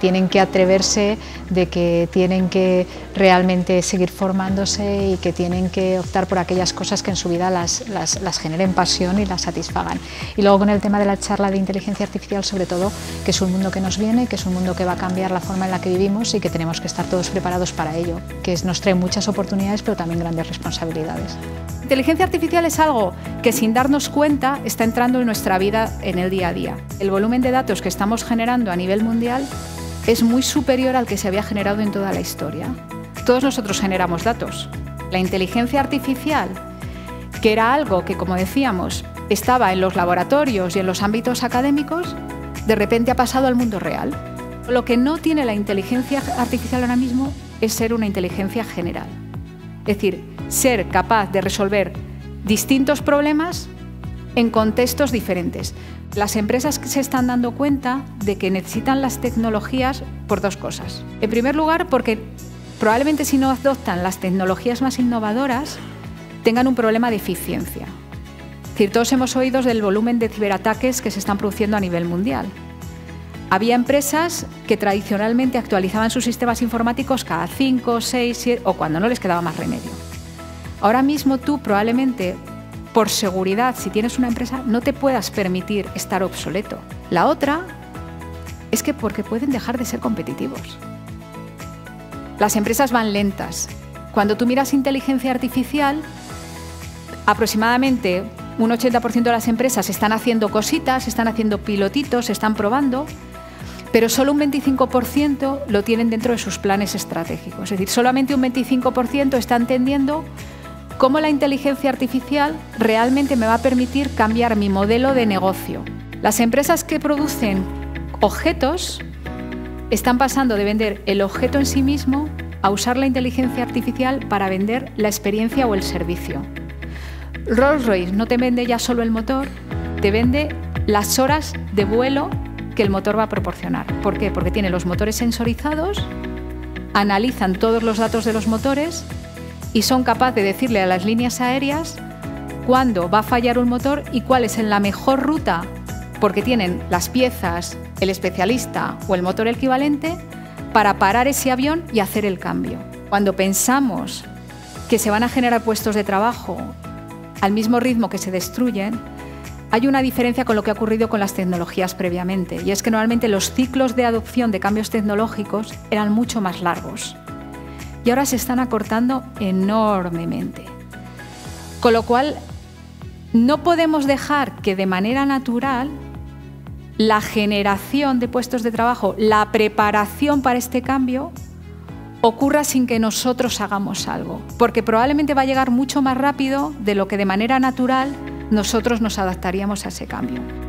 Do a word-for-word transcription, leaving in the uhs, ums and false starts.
tienen que atreverse, de que tienen que realmente seguir formándose y que tienen que optar por aquellas cosas que en su vida las, las, las generen pasión y las satisfagan. Y luego con el tema de la charla de inteligencia artificial, sobre todo, que es un mundo que nos viene, que es un mundo que va a cambiar la forma en la que vivimos y que tenemos que estar todos preparados para ello, que nos trae muchas oportunidades pero también grandes responsabilidades. La inteligencia artificial es algo que sin darnos cuenta está entrando en nuestra vida en el día a día. El volumen de datos que estamos generando a nivel mundial es muy superior al que se había generado en toda la historia. Todos nosotros generamos datos. La inteligencia artificial, que era algo que, como decíamos, estaba en los laboratorios y en los ámbitos académicos, de repente ha pasado al mundo real. Lo que no tiene la inteligencia artificial ahora mismo es ser una inteligencia general. Es decir, ser capaz de resolver distintos problemas en contextos diferentes. Las empresas se están dando cuenta de que necesitan las tecnologías por dos cosas. En primer lugar, porque probablemente si no adoptan las tecnologías más innovadoras, tengan un problema de eficiencia. Es decir, todos hemos oído del volumen de ciberataques que se están produciendo a nivel mundial. Había empresas que tradicionalmente actualizaban sus sistemas informáticos cada cinco, seis, siete o cuando no les quedaba más remedio. Ahora mismo tú probablemente, por seguridad, si tienes una empresa, no te puedas permitir estar obsoleto. La otra es que porque pueden dejar de ser competitivos. Las empresas van lentas. Cuando tú miras inteligencia artificial, aproximadamente un ochenta por ciento de las empresas están haciendo cositas, están haciendo pilotitos, están probando, pero solo un veinticinco por ciento lo tienen dentro de sus planes estratégicos. Es decir, solamente un veinticinco por ciento está entendiendo cómo la inteligencia artificial realmente me va a permitir cambiar mi modelo de negocio. Las empresas que producen objetos están pasando de vender el objeto en sí mismo a usar la inteligencia artificial para vender la experiencia o el servicio. Rolls-Royce no te vende ya solo el motor, te vende las horas de vuelo que el motor va a proporcionar. ¿Por qué? Porque tiene los motores sensorizados, analizan todos los datos de los motores y son capaces de decirle a las líneas aéreas cuándo va a fallar un motor y cuál es la mejor ruta, porque tienen las piezas, el especialista o el motor equivalente para parar ese avión y hacer el cambio. Cuando pensamos que se van a generar puestos de trabajo al mismo ritmo que se destruyen, hay una diferencia con lo que ha ocurrido con las tecnologías previamente, y es que normalmente los ciclos de adopción de cambios tecnológicos eran mucho más largos y ahora se están acortando enormemente. Con lo cual, no podemos dejar que de manera natural la generación de puestos de trabajo, la preparación para este cambio, ocurra sin que nosotros hagamos algo, porque probablemente va a llegar mucho más rápido de lo que de manera natural nosotros nos adaptaríamos a ese cambio.